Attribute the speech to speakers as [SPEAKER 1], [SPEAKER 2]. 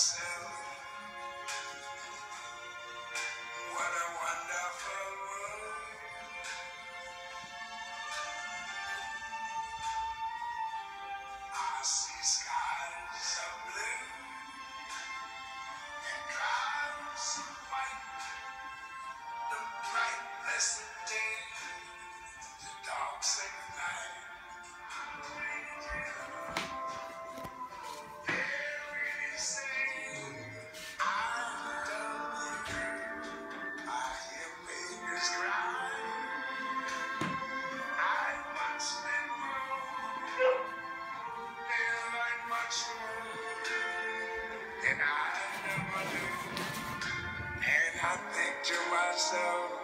[SPEAKER 1] myself, what a wonderful world. I see skies of blue and clouds of white, the bright blessed day, the dark sacred night. And I never knew. And I think to myself,